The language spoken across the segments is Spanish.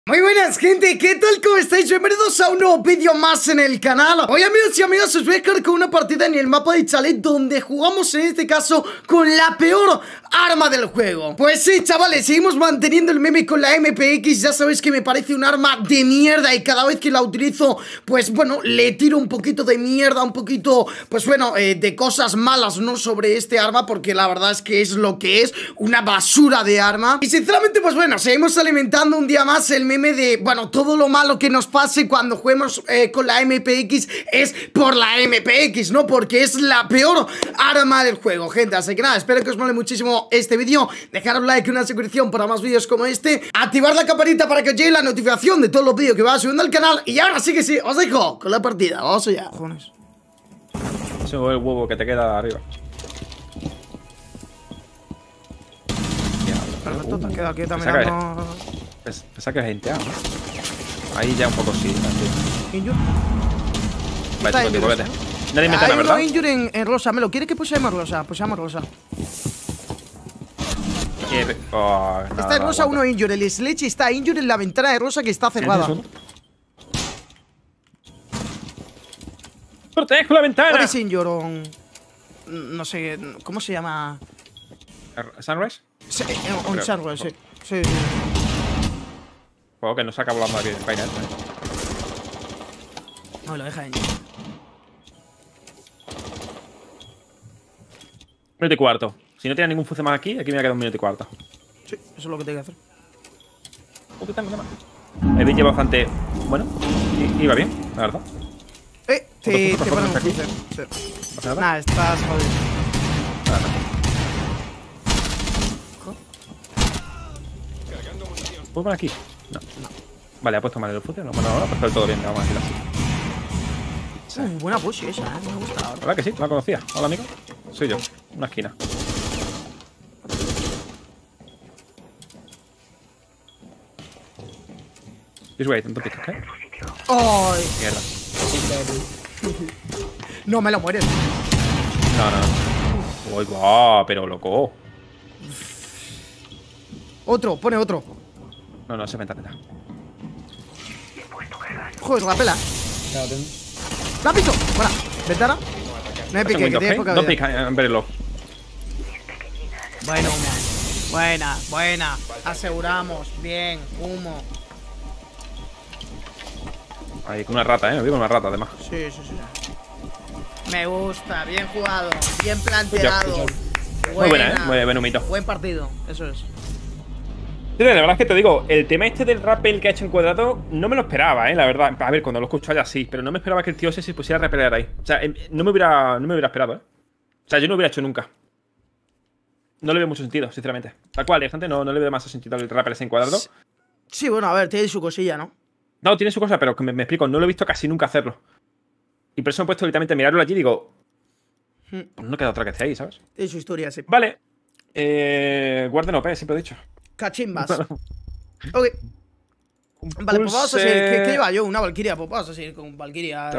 Muy buenas gente, ¿qué tal? ¿Cómo estáis? Bienvenidos a un nuevo vídeo más en el canal. Hoy amigos y amigas os voy a dejar con una partida en el mapa de Chalet donde jugamos en este caso con la peor arma del juego. Pues sí chavales, seguimos manteniendo el meme con la MPX. Ya sabéis que me parece un arma de mierda y cada vez que la utilizo pues bueno, le tiro un poquito de mierda, un poquito pues bueno, de cosas malas, ¿no? Sobre este arma, porque la verdad es que es lo que es, una basura de arma. Y sinceramente pues bueno, seguimos alimentando un día más el meme de, bueno, todo lo malo que nos pase cuando juguemos con la MPX es por la MPX, ¿no? Porque es la peor arma del juego, gente. Así que nada, espero que os mole muchísimo este vídeo. Dejar un like y una suscripción para más vídeos como este. Activar la campanita para que os llegue la notificación de todos los vídeos que va subiendo al canal. Y ahora sí que sí, os dejo con la partida. Vamos allá. Cojones. Ese es el huevo que te queda arriba. Perfecto, te queda aquí también. Pensaba que es genteado, ¿no? Ahí ya un poco sí. Injure. Vale, chico, vete. Nadie me Hay entera, ¿verdad? uno injure en rosa. ¿Me lo quiere que pusemos rosa? Pusamos rosa. Oh, Está en rosa uno injure. El Sledge está injure en la ventana de rosa que está cerrada. ¡Protejo la ventana! ¿Cuál es injure? No sé, ¿cómo se llama? ¿Sunrise? Sí, un Sunrise, sí. Sí. Juego que no saca volando aquí en España. No, lo deja en. Minuto y cuarto. Si no tiene ningún fuce más aquí, aquí me queda un minuto y cuarto. Sí, eso es lo que tengo que hacer. El beat lleva bastante. Bueno, iba bien, la verdad. Te ponen un aquí. fuce. Sí. ¿Pasa nada? Nah, estás jodido. ¿Puedo poner aquí? No. Vale, ha puesto mal el fuce. No, bueno, ahora pues todo bien, vamos a decirlo así. Buena push esa, me gusta ahora. ¿Verdad que sí? No la conocía. Hola, amigo. Soy yo. Una esquina. This way, don't pick, ¿ok? ¡Ay! Mierda. No me lo mueres. No. Uy, guau, pero loco. Otro, pone otro. No, se venta. Joder, la pela. ¡La piso! Buena. ¿Ventana? No me pique, que tiene poca vida. No pica, verlo. Bueno, humo. Buena. Aseguramos. Bien, humo. Ahí con una rata, me vi con una rata además. Sí. Me gusta, bien jugado, bien planteado. Muy buena, muy buen humito. Buen partido, eso es. Sí, la verdad es que te digo, el tema este del rappel que ha hecho en cuadrado no me lo esperaba, la verdad. A ver, cuando lo escucho allá sí, pero no me esperaba que el tío ese se pusiera a rappelear ahí. O sea, no me hubiera esperado, O sea, yo no lo hubiera hecho nunca. No le veo mucho sentido, sinceramente. Tal cual, gente, no le veo más sentido el rappel ese en cuadrado. Sí, bueno, a ver, tiene su cosilla, ¿no? No, tiene su cosa, pero que me explico, no lo he visto casi nunca hacerlo. Y por eso me he puesto literalmente a mirarlo allí y digo, pues no queda otra que esté ahí, ¿sabes? Tiene su historia, sí. Vale. Guarden OP, siempre he dicho. Cachimbas. Ok. Vale, pues vamos a seguir. ¿Qué lleva yo? Una Valkyria. Pues vamos a seguir con Valkyria.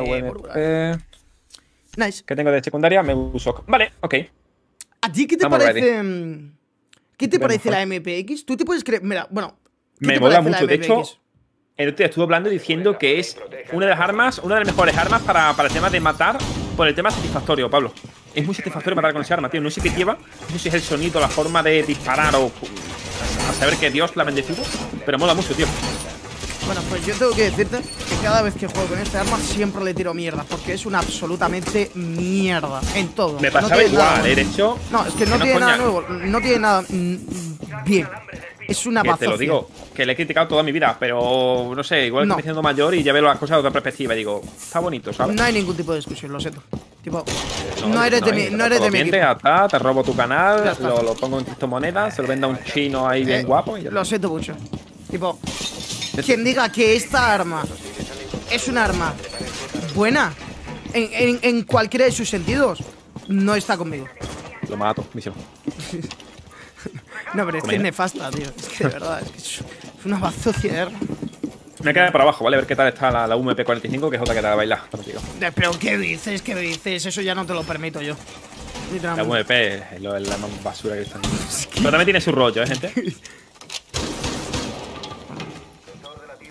Nice. ¿Qué tengo de secundaria? Me uso. Vale, ok. ¿A ti qué te parece? ¿Qué te parece la MPX? Tú te puedes creer. Mira, bueno. Me mola mucho. De hecho, el otro día estuvo hablando diciendo que es una de las armas, una de las mejores armas para el tema de matar por el tema satisfactorio, Pablo. Es muy satisfactorio matar con esa arma, tío. No sé qué lleva, no sé si es el sonido, la forma de disparar o a saber que Dios la ha bendecido, pero mola mucho, tío. Bueno, pues yo tengo que decirte que cada vez que juego con esta arma siempre le tiro mierda, porque es una absolutamente mierda en todo. Me pasaba igual, de hecho. No, es que no tiene nada nuevo, no tiene nada bien. Es una bazofia. Te lo digo, que le he criticado toda mi vida, pero no sé, igual estoy siendo mayor y ya veo las cosas de otra perspectiva y digo, está bonito, ¿sabes? No hay ningún tipo de discusión, lo siento. Tipo, no eres de mi equipo. Te robo tu canal, lo pongo en criptomonedas, se lo venda a un chino ahí bien guapo y ya. Lo siento mucho. Tipo, quien diga que esta arma es un arma buena en cualquiera de sus sentidos, no está conmigo. Lo mato, misión. No, pero es que es nefasta, tío. Es que de verdad, es una bazofia de arma. Me queda para abajo, ¿vale? A ver qué tal está la UMP45, que es otra que te va a bailar contigo. Pero ¿qué dices? ¿Qué dices? Eso ya no te lo permito yo. La UMP es la más basura que están. Pero también tiene su rollo, gente.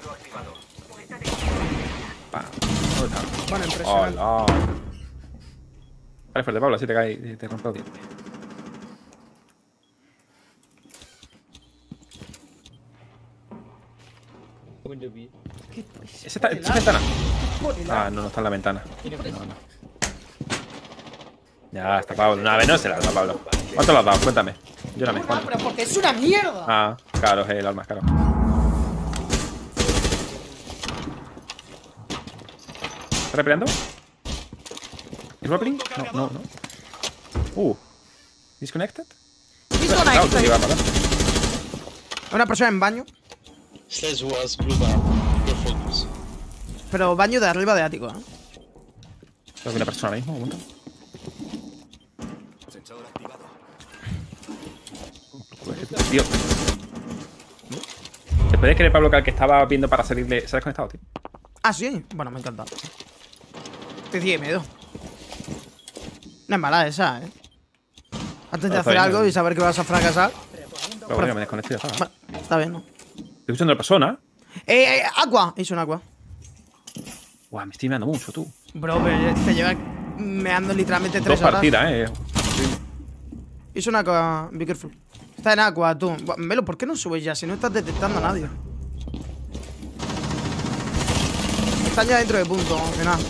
¿Dónde está? Bueno, impresionante. Hola. Vale, fuerte, Pablo, así te cae y te rompe el diente. ¿Esa ventana? Ah, no está en la ventana. No. Ya está, Pablo. Una vez no se la da, Pablo. ¿Cuánto lo has dado? Cuéntame. Llórame, ¿cuánto? Pero porque es una mierda. Ah, claro, es el arma, claro. ¿Está repeleando? ¿Es rappelling? No. ¿Disconnected? Una persona en baño. Pero baño de arriba de ático, ¿eh? Creo que una persona ahora mismo, un momento. Tío. ¿Te puedes creer, Pablo, que al que estaba viendo para salirle se ha desconectado, tío? Ah, sí. Bueno, me encanta. Te tiene miedo. No es mala esa, ¿eh? Antes de hacer algo y saber que vas a fracasar. Pero bueno, me desconecté, ¿sabes? Bueno, está bien, ¿no? Estoy escuchando a la persona. Agua. Hizo un agua. Guau, me estoy meando mucho, tú. Bro, pero te lleva meando literalmente 3 Dos horas. partidas, Hizo un agua. Be careful. Está en agua, tú. Melo, ¿por qué no subes ya? Si no estás detectando a nadie. Están ya dentro de punto, aunque nada.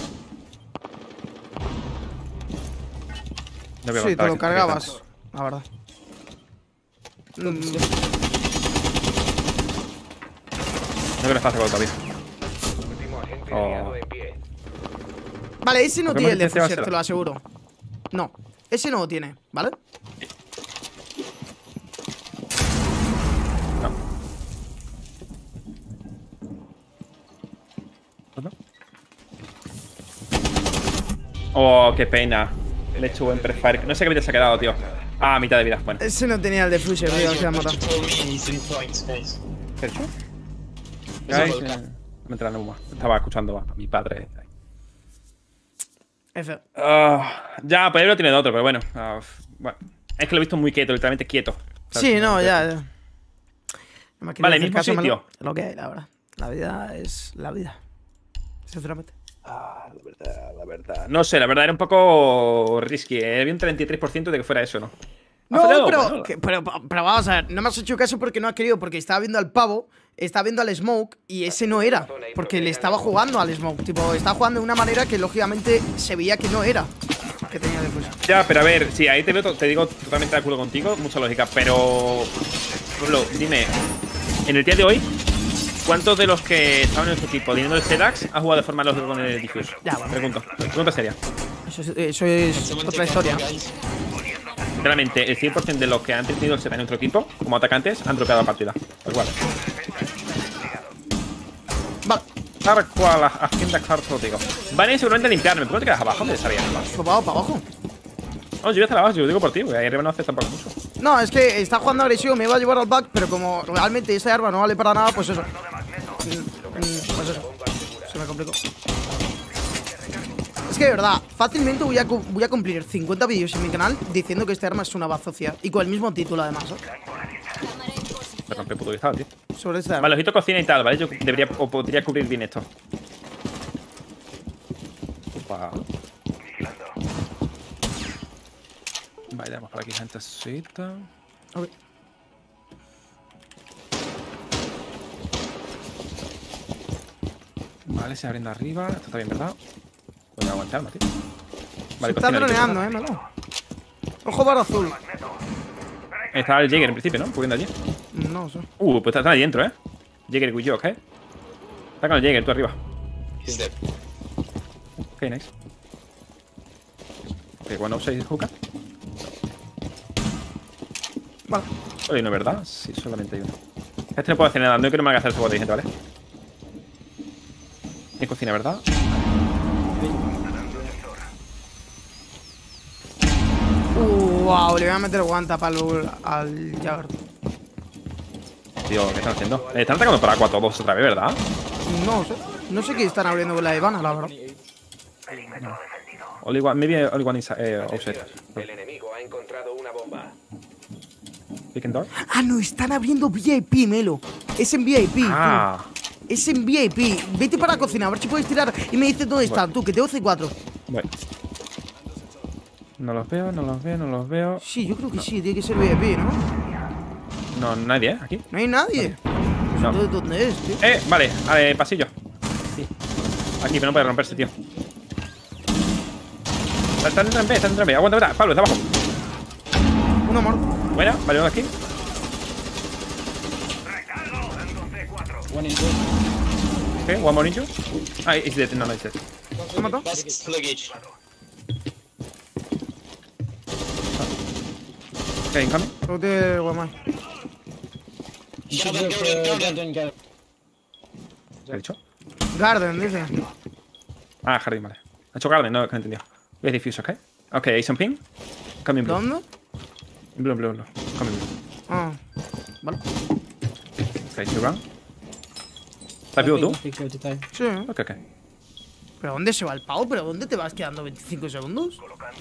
No voy a Sí, te aguantar lo aquí, cargabas, la verdad. No que le pasa con todavía. Oh. Vale, ese no ¿Por qué tiene el me dices que va a defuser, ser? te lo aseguro. No, ese no lo tiene, ¿vale? No. ¿No? Oh, qué pena. Le he hecho buen prefire. No sé qué vida se ha quedado, tío. Ah, mitad de vida. Bueno. Ese no tenía el defuser, tío, se ha matado. ¿Qué he hecho? Guys, me entra la neuma. Estaba escuchando a mi padre. F. Ya, pues él lo tiene de otro, pero bueno. Bueno. Es que lo he visto muy quieto, literalmente quieto. Sí, no, ya. No Vale, mismo sitio. Lo que hay, la verdad. La vida es la vida. Sinceramente. La verdad. No sé, la verdad era un poco risky. Había un 33% de que fuera eso, ¿no? No, Bueno, pero vamos a ver, no me has hecho caso porque no has querido, porque estaba viendo al pavo, estaba viendo al Smoke y ese no era, porque le estaba jugando al Smoke, tipo, estaba jugando de una manera que lógicamente se veía que no era, que tenía después. Ya, pero a ver, sí, ahí te digo totalmente de acuerdo contigo, mucha lógica, pero... Pablo, dime, en el día de hoy, ¿cuántos de los que estaban en su equipo teniendo el Sedax ha jugado de forma lógica con el Diffuse? Ya, bueno. Pregunta seria. Eso es otra historia. Realmente, el 100% de los que han tenido el Sedax en otro equipo, como atacantes, han dropeado la partida. Tal cual. Vale. Tal cual, agenda harto, digo. Van a ir seguramente a limpiarme. ¿Por qué te quedas abajo? ¿Dónde estaría? Pues vamos para abajo. No, yo voy a estar abajo, yo lo digo por ti, porque ahí arriba no hace tampoco mucho. No, es que está jugando agresivo, me iba a llevar al back, pero como realmente esta arma no vale para nada, pues eso. Pues eso. Se me complicó. Es que de verdad, fácilmente voy a cumplir 50 vídeos en mi canal diciendo que esta arma es una bazofia. Y con el mismo título además, ¿eh? Me rompe el puto cristal, tío. Sobre esta arma. Vale, ojito cocina y tal, ¿vale? Yo debería o podría cubrir bien esto. Upa. Vale, vamos por aquí, gentecita. Ok. Vale, se abriendo arriba. Esto está bien, ¿verdad? Voy a aguantar, tío. Vale, Se está droneando, malo. Ojo bar azul. Está el Jäger en principio, ¿no? Pudiendo allí. No sé. Pues está ahí dentro, ¿eh? Jäger with Jock, ¿eh? Está con el Jäger, tú arriba. Ok, nice. Ok, bueno, 6 hookah. Vale. Oye, no es verdad. Sí, solamente hay uno. Este no puede hacer nada. No quiero me haga hacer su bote, gente, ¿vale? En cocina, ¿verdad? Wow, le voy a meter guanta para al Jagger. Tío, ¿qué están haciendo? Están atacando por agua todos otra vez, ¿verdad? No sé. No sé qué están abriendo con la Ivana, la verdad. No. Maybe only one inside, outside. El enemigo ha encontrado una bomba. Pick and door. Ah, no, están abriendo VIP, Melo. Es en VIP. Ah. Es en VIP. Vete para la cocina, a ver si puedes tirar y me dices dónde están. Tú, que tengo C4. Voy. No los veo, no los veo, no los veo. Sí, yo creo que sí, tiene que ser VIP, ¿no? No, nadie, aquí. No hay nadie. No. Entonces, ¿dónde es, tío? Vale, pasillo. Sí. Aquí, pero no puede romperse, tío. Está en B. Aguanta, Pablo, está abajo. Uno muerto. Buena, vale, uno aquí. One in two. Okay, one more ninja. Ah, it's dead. No, it's dead. ¿Lo mató? That's luggage. Okay, incoming. Lo de Guamay. Garden. ¿Qué he dicho? Garden, dice. Ah, jardín, vale. Ha hecho garden, no he entendido. Voy a diffuse, ok. Ok, hay some ping. Coming blue. ¿Dónde? Blue. Coming blue. Ah, vale. Ok, you run. ¿Estás vivo tú? Sí. Ok. ¿Pero dónde se va el pavo? ¿Pero dónde te vas quedando 25 segundos?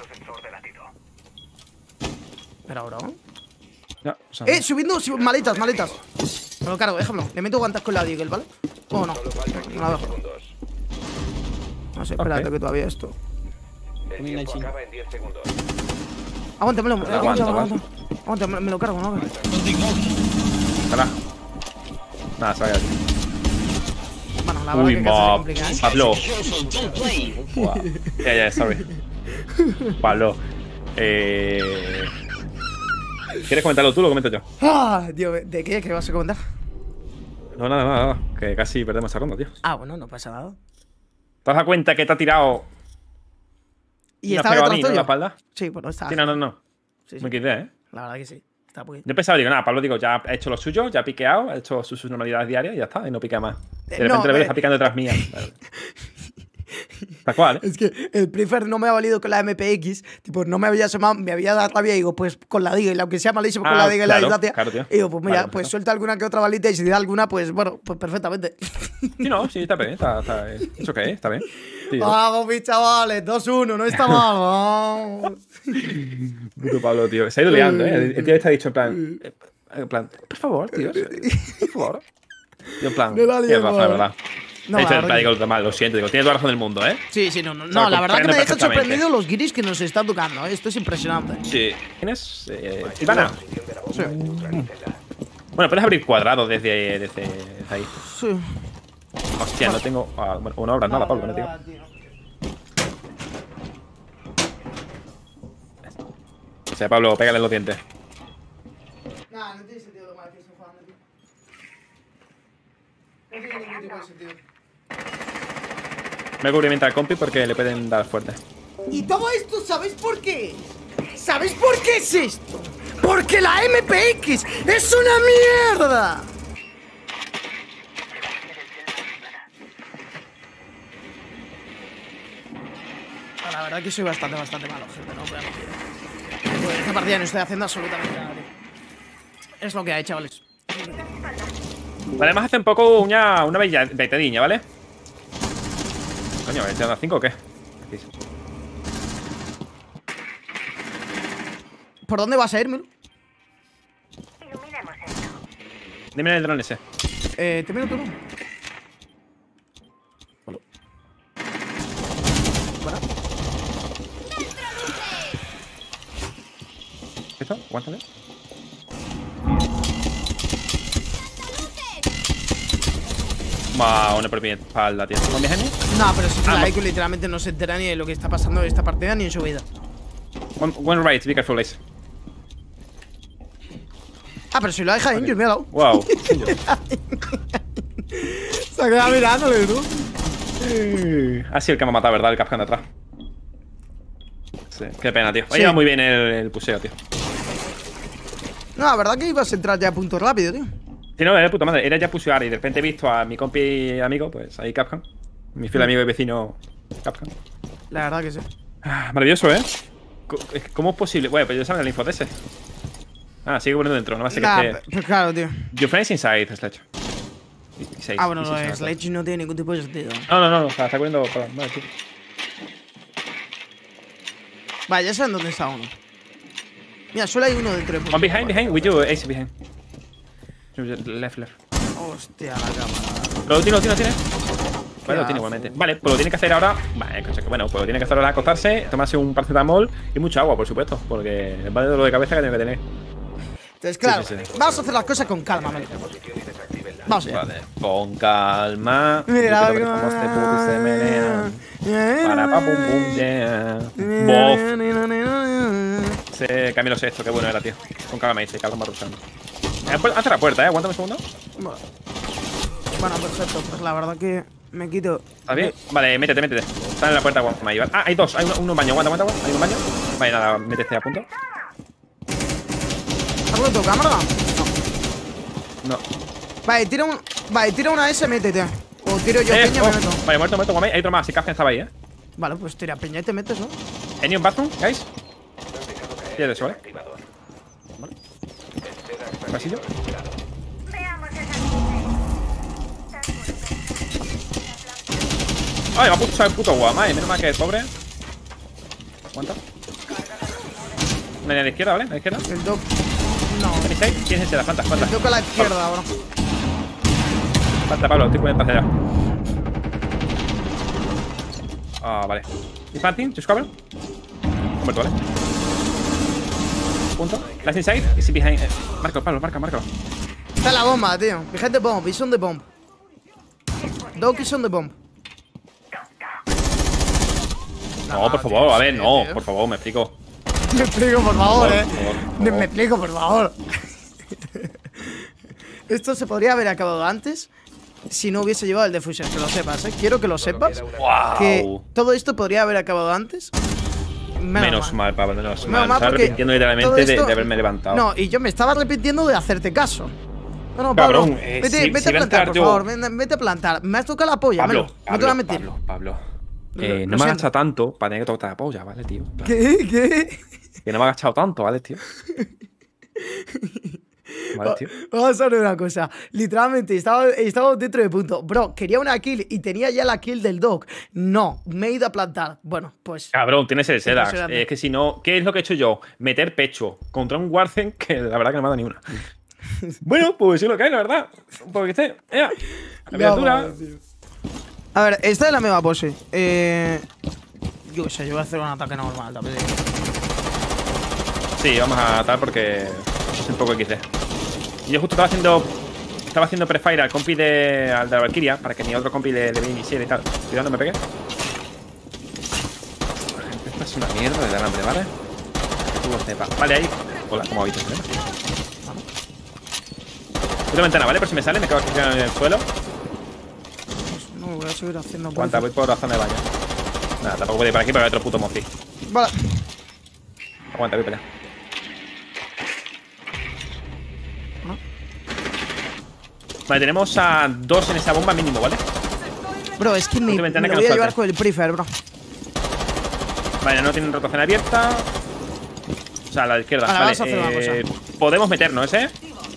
¿Pero ahora? Ya, o sea, Subiendo maletas. Me lo cargo, déjamelo. Le meto guantes con la Deagle, ¿vale? ¿O no? Solo faltan No la 15 dejo. segundos. No sé, espérate Ok. que todavía esto. El tiempo acaba en 10 segundos. Aguántamelo, Aguanta. Aguanta, me lo cargo, ¿no? espera. Nada, se vaya aquí. Bueno, la verdad Uy, que casi se mob. complica, ¿eh? Pablo. Careful, don't play. Ya, sorry. Pablo. ¿Quieres comentarlo tú o lo comento yo? Ah, tío, ¿de qué? ¿Qué vas a comentar? No, nada. Que casi perdemos esta ronda, tío. Ah, bueno, no pasa nada. ¿Te has dado cuenta que te ha tirado ¿Y me has estaba pegado a detrás mí, ¿no? en la tuyo? espalda? Sí, bueno, está. Sí, no. Sí, sí. Me quedé, ¿eh? La verdad que sí. Está muy bien. Yo pensaba, digo, nada, Pablo, digo, ya ha hecho lo suyo, ya ha piqueado, ha hecho sus normalidades diarias y ya está, y no piquea más. De repente no, le veo está picando detrás mía. Tal cual, ¿eh? Es que el prefer no me ha valido con la MPX, tipo, no me había asomado, me había dado rabia y digo, pues con la Deagle, aunque sea malísimo con la Deagle claro, la distancia. claro, tío. Y digo, pues mira, Vale, pues perfecto. suelta alguna que otra balita y si da alguna, pues bueno, pues perfectamente. Sí, no, sí, está bien, ¿eso qué es? Está bien. Tío. Vamos, mis chavales, 2-1, no está mal, vamos. Puto Pablo, tío. Se ha ido liando, ¿eh? El tío está dicho en plan, por favor, tío, por favor. Yo en plan, No la tío, liemos. la verdad. No, He dicho la en verdad plan, que- digo, mal, lo siento, digo, tienes toda la razón del mundo, ¿eh? Sí, no, sea, la verdad que me comprendo dejan perfectamente. sorprendido los guiris que nos están tocando, ¿eh? Esto es impresionante. Sí. ¿Quién es? Ivana. Sí. Bueno, puedes abrir cuadrado desde ahí. Sí. Hostia, no tengo. Bueno, no abras nada, Pablo, no te digo. O sea, Pablo, pégale en los dientes. Nah, no tiene sentido lo mal que están jugando, tío. No tiene ningún tipo de sentido. Me cubre mientras compi porque le pueden dar fuerte. Y todo esto, ¿sabéis por qué? ¿Sabéis por qué es esto? ¡Porque la MPX es una mierda! La verdad que soy bastante malo, gente, no voy a mentir. Pues esta partida no estoy haciendo absolutamente nada, tío. Es lo que hay, chavales. Vale, además hace un poco una betadiña, ¿vale? Coño, ¿te dan 5 o qué? Aquí. ¿Por dónde vas a ir, Milo? Dime el dron ese. Te miro tú, ¿no? ¿Esto? Aguántame. Wow, una por mi espalda, tío. ¿Con mi genio? No, pero si es la no. IQ literalmente no se entera ni de lo que está pasando en esta partida ni en su vida. One right, be careful, Ace. Ah, pero si lo deja injured, me ha dado. Wow. Se ha quedado mirándole, ¿no? Ha sido el que me ha matado, ¿verdad? El Capcan de atrás. Sí, qué pena, tío. Ha Sí. ido muy bien el puseo, tío. No, la verdad que ibas a entrar ya a punto rápido, tío. Sí, no, era de puta madre. Era ya pusear y de repente he visto a mi compi amigo, pues ahí Capcan. Mi fiel amigo y vecino Capcan. La verdad que sí. Maravilloso, ¿eh? ¿Cómo es posible? Bueno, pues yo sabía el info de ese. Ah, sigue poniendo dentro, no me sé Nah, qué. pues claro, tío. Your friend is inside, Sledge. Ah, bueno, lo de Sledge no tiene ningún tipo de sentido. No, o sea, está corriendo. Vale, tú. Vale, ya saben dónde está uno. Mira, solo hay uno dentro de One behind, with you, Ace behind. Left. Hostia, la cámara. Lo tiene. Vale, lo asco. tiene igualmente. Vale, pues lo tiene que hacer ahora. Vale, bueno, pues lo tiene que hacer ahora acostarse, tomarse un paracetamol y mucha agua, por supuesto. Porque va de dolor de cabeza que tiene que tener. Entonces, claro, sí. vamos a hacer las cosas con calma, Melo. Vamos allá. Vale, con calma. Mira, Yo quiero ver cómo este puto se menea. Para pa pum pum yeah. Bof. Ese Camilo Sexto, qué bueno era, tío. Con calma dice, calma rusando. Hace la puerta, aguántame un segundo. Bueno, perfecto. Pues la verdad que me quito. ¿Estás bien? Vale, métete. Está en la puerta, aguántame ahí, ¿vale? Ah, hay dos, hay uno baño, aguanta. Hay un baño. Vale, nada, métete a punto. ¿Has roto cámara? No. Vale, tira una S, métete. O tiro yo peña, me meto. Vale, muerto, Guamay. Hay otro más, si Kafka estaba ahí, Vale, pues tira peña y te metes, ¿no? Any un bathroom, guys? Tienes eso, ¿vale? Vale. Pasillo. Ay, va a puchar el puto Guamay. Menos mal que es pobre. Aguanta. Venía a la izquierda, ¿vale? A la izquierda. El doc. No. Tienes ese, planta. El doc a la izquierda ahora. Falta, Pablo, estoy poniendo hacia allá. Ah, vale. Dismounting, just cover. Muerto, ¿vale? Punto. Last inside, is behind. Marco, Pablo, márcalo. Está en la bomba, tío. Behind the bomb, he's on the bomb. Doc is on the bomb. No, por favor, a ver, no, por favor, me explico. Me explico, por favor, Por favor. Me explico, por favor. Esto se podría haber acabado antes si no hubiese llevado el defuser, que lo sepas, ¿eh? Quiero que lo sepas. Wow. Que todo esto podría haber acabado antes. Menos mal, Pablo, menos mal. Me mal, estaba porque arrepintiendo literalmente todo esto- de haberme levantado. No, y yo me estaba arrepintiendo de hacerte caso. No, Cabrón, Pablo, vete si a iba a plantar, entrar por yo- favor, vete a plantar. Me has tocado la polla, Pablo, Melo, no te voy a mentir. Pablo. Lo No me siento. agachado tanto para tener que tocar la polla, ¿vale, tío? ¿Qué? Que no me ha agachado tanto, ¿vale, tío? Vale, tío. Vamos a ver una cosa. Literalmente, estaba dentro de punto. Bro, quería una kill y tenía ya la kill del dog. No, me he ido a plantar. Bueno, pues. Cabrón, tienes el Sedax. Impresionante. Es que si no, ¿qué es lo que he hecho yo? Meter pecho contra un Warzen que la verdad que no me ha dado ni una. Bueno, pues sí lo que hay, la verdad. Porque esté. La criatura. A ver, esta es la misma pose. Yo qué sé, yo voy a hacer un ataque normal también. Sí, vamos a atar porque es un poco XD. Y yo justo estaba haciendo prefire al compi de la Valkyria para que mi otro compi le iniciara y tal. Cuidado, no me pegue. Esta es una mierda de alambre, ¿vale? Que tú lo sepas. Vale, ahí. Hola, ¿cómo habéis visto? Una ventana, ¿vale? Por si me sale, me quedo aquí en el suelo. No, voy a seguir haciendo. Aguanta, voy por la zona de baño. Nada, tampoco voy a ir por aquí, pero hay otro puto mozi. Vale. Aguanta, voy para allá. Vale, tenemos a dos en esa bomba mínimo, ¿vale? Bro, es que me Última ventana lo que voy a nos llevar falte. con el prefer, bro. Vale, no tienen rotación abierta. O sea, a la izquierda. Vale, Vale, vamos a hacer una cosa. podemos meternos, ¿eh?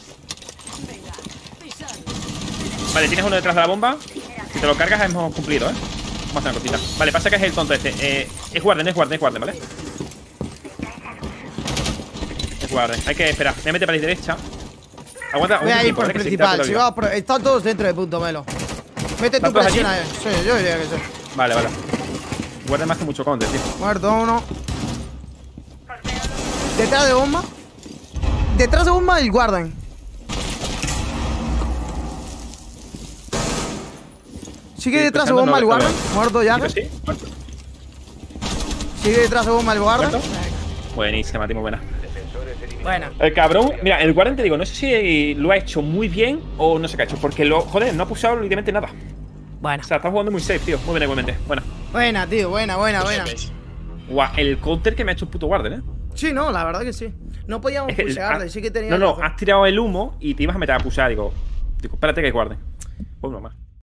Vale, tienes uno detrás de la bomba. Si te lo cargas, hemos cumplido, ¿eh? Vamos a hacer una cosita. Vale, pasa que es el tonto este. Es guarden, ¿vale? Es guarden. Hay que esperar. Me voy a meter para la derecha. Aguanta, Voy a ir por el que sí, principal. te Si lo va por... Están todos dentro de punto, Melo. Mete tu ¿Están todos presión allí? ahí. Sí, yo diría que sí. Vale. Guarden más que mucho counter, tío. Muerto uno. Detrás de bomba. Detrás de bomba el guarden. Sigue Sí, detrás de pensando, bomba el no guarden. veo. Muerto Jagger. Sí, muerto. Sigue detrás de bomba el guarden. ¿Muerto? Buenísima, tío, muy buena. Bueno. El cabrón, mira, el Warren te digo, no sé si lo ha hecho muy bien o no sé qué ha hecho, porque joder, no ha pulsado literalmente nada. Bueno. O sea, está jugando muy safe, tío. Muy bien, igualmente. Buena. Buena, tío. Buena. Guau, el counter que me ha hecho el puto Warden, Sí, no, la verdad que sí. No podíamos Es que pushearle, sí que tenía. No, razón. has tirado el humo y te ibas a meter a pushear. Digo, espérate que guarde. Pues normal.